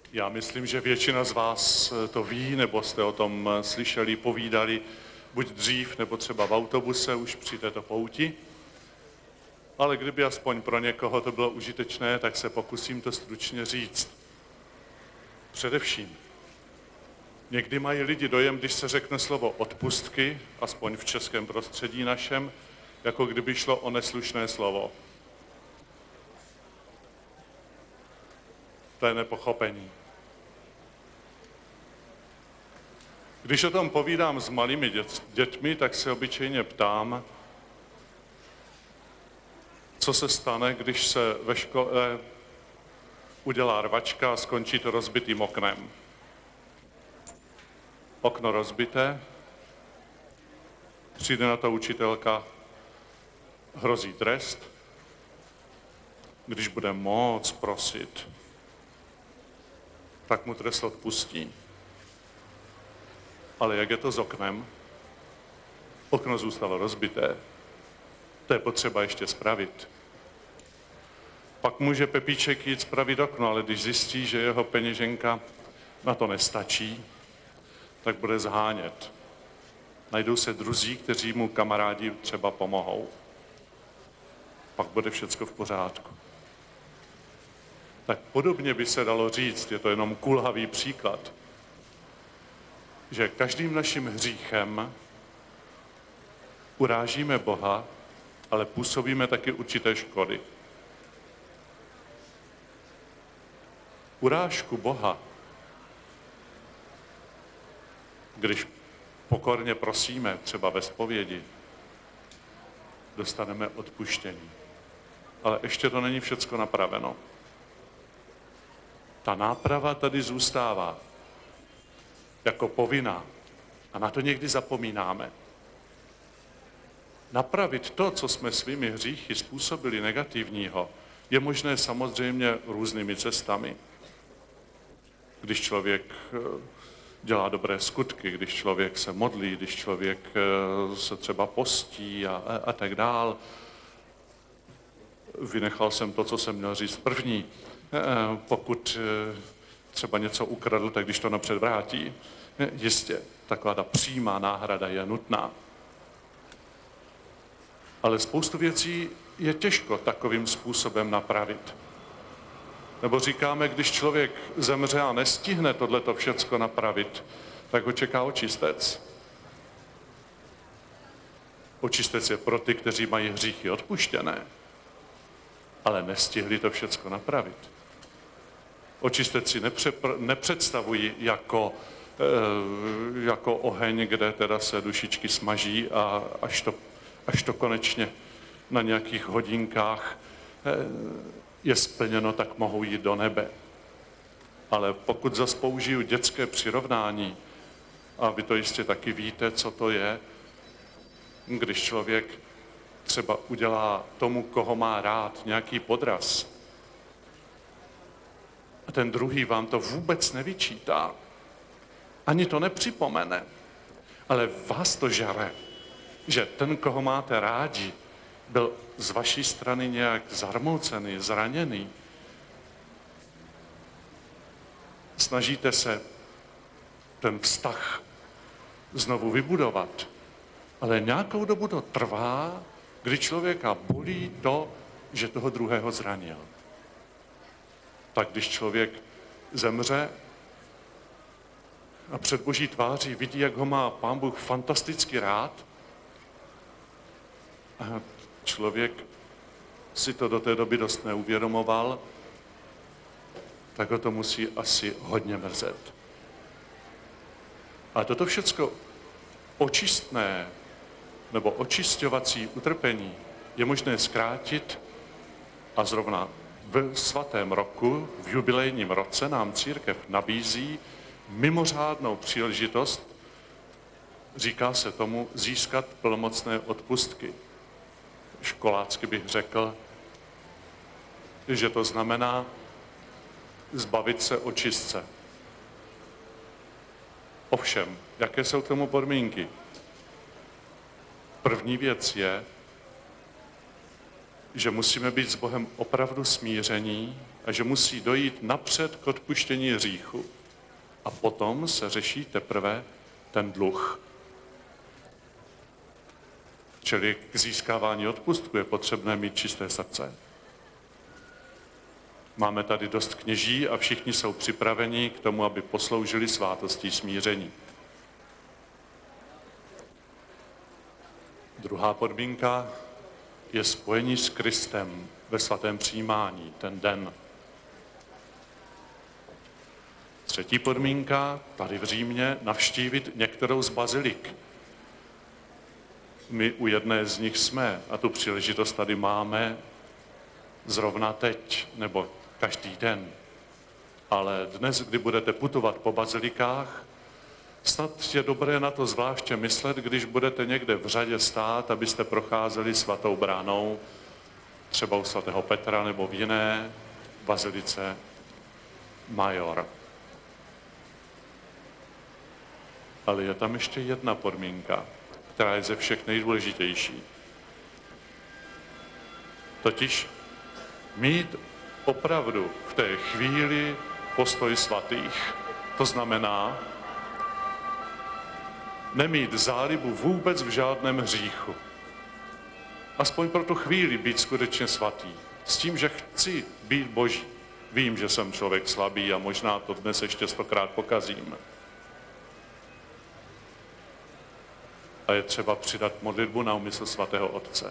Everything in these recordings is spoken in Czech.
Já myslím, že většina z vás to ví, nebo jste o tom slyšeli, povídali, buď dřív, nebo třeba v autobuse už při této pouti. Ale kdyby aspoň pro někoho to bylo užitečné, tak se pokusím to stručně říct. Především, někdy mají lidi dojem, když se řekne slovo odpustky, aspoň v českém prostředí našem, jako kdyby šlo o neslušné slovo. To je nepochopení. Když o tom povídám s malými dětmi, tak se obyčejně ptám, co se stane, když se ve škole udělá rvačka a skončí to rozbitým oknem. Okno rozbité, přijde na to učitelka, hrozí trest, když bude moc prosit, tak mu trest odpustí. Ale jak je to s oknem? Okno zůstalo rozbité. To je potřeba ještě spravit. Pak může Pepíček jít spravit okno, ale když zjistí, že jeho peněženka na to nestačí, tak bude zhánět. Najdou se druzí, kteří mu kamarádi třeba pomohou. Pak bude všecko v pořádku. Tak podobně by se dalo říct, je to jenom kulhavý příklad, že každým naším hříchem urážíme Boha, ale působíme taky určité škody. Urážku Boha, když pokorně prosíme, třeba ve zpovědi, dostaneme odpuštění. Ale ještě to není všecko napraveno. Ta náprava tady zůstává jako povinná. A na to někdy zapomínáme. Napravit to, co jsme svými hříchy způsobili negativního, je možné samozřejmě různými cestami. Když člověk dělá dobré skutky, když člověk se modlí, když člověk se třeba postí a tak dál. Vynechal jsem to, co jsem měl říct první. Pokud třeba něco ukradl, tak když to napřed vrátí. Jistě, taková ta přímá náhrada je nutná. Ale spoustu věcí je těžko takovým způsobem napravit. Nebo říkáme, když člověk zemře a nestihne tohleto všecko napravit, tak ho čeká očistec. Očistec je pro ty, kteří mají hříchy odpuštěné, ale nestihli to všecko napravit. Očistec si nepředstavují jako oheň, kde teda se dušičky smaží a až to konečně na nějakých hodinkách je splněno, tak mohou jít do nebe. Ale pokud zase použiju dětské přirovnání, a vy to jistě taky víte, co to je, když člověk třeba udělá tomu, koho má rád, nějaký podraz, a ten druhý vám to vůbec nevyčítá, ani to nepřipomene, ale vás to žere, že ten, koho máte rádi, byl z vaší strany nějak zarmoucený, zraněný. Snažíte se ten vztah znovu vybudovat, ale nějakou dobu to trvá, kdy člověka bolí to, že toho druhého zranil. Tak když člověk zemře a před Boží tváří vidí, jak ho má Pán Bůh fantasticky rád, a člověk si to do té doby dost neuvědomoval, tak ho to musí asi hodně mrzet. A toto všecko očistné nebo očišťovací utrpení je možné zkrátit a zrovna v svatém roku, v jubilejním roce nám církev nabízí mimořádnou příležitost, říká se tomu, získat plnomocné odpustky. Školácky bych řekl, že to znamená zbavit se očistce. Ovšem, jaké jsou k tomu podmínky? První věc je, že musíme být s Bohem opravdu smíření a že musí dojít napřed k odpuštění hříchu. A potom se řeší teprve ten dluh. Čili k získávání odpustku je potřebné mít čisté srdce. Máme tady dost kněží a všichni jsou připraveni k tomu, aby posloužili svátostí smíření. Druhá podmínka je spojení s Kristem ve svatém přijímání, ten den. Třetí podmínka, tady v Římě, navštívit některou z bazilik. My u jedné z nich jsme a tu příležitost tady máme zrovna teď, nebo každý den. Ale dnes, kdy budete putovat po bazilikách, snad je dobré na to zvláště myslet, když budete někde v řadě stát, abyste procházeli svatou bránou, třeba u svatého Petra nebo v jiné bazilice Major. Ale je tam ještě jedna podmínka, která je ze všech nejdůležitější. Totiž mít opravdu v té chvíli postoj svatých. To znamená nemít zálibu vůbec v žádném hříchu. Aspoň pro tu chvíli být skutečně svatý. S tím, že chci být boží. Vím, že jsem člověk slabý a možná to dnes ještě 100krát pokazím. A je třeba přidat modlitbu na úmysl svatého Otce.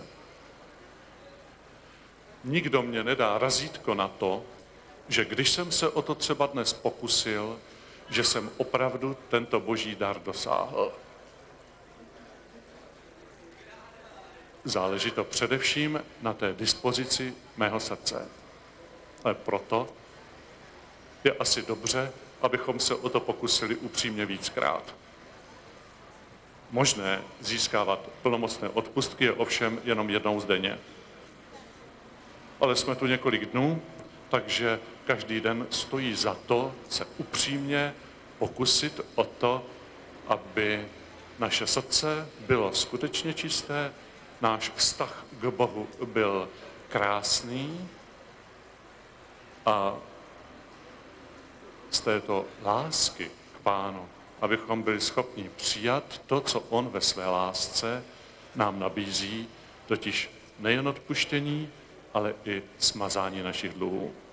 Nikdo mě nedá razítko na to, že když jsem se o to třeba dnes pokusil, že jsem opravdu tento boží dar dosáhl. Záleží to především na té dispozici mého srdce. Ale proto je asi dobře, abychom se o to pokusili upřímně víckrát. Možné získávat plnomocné odpustky je ovšem jenom jednou denně. Ale jsme tu několik dnů, takže každý den stojí za to se upřímně pokusit o to, aby naše srdce bylo skutečně čisté, náš vztah k Bohu byl krásný a z této lásky k Pánu, abychom byli schopni přijat to, co on ve své lásce nám nabízí, totiž nejen odpuštění, ale i smazání našich dluhů.